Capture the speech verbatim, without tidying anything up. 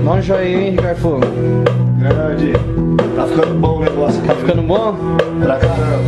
Dá um joinha aí, hein, Ricardo Fogo. Grande. Tá ficando bom o negócio aqui. Tá ficando bom? Pra caramba.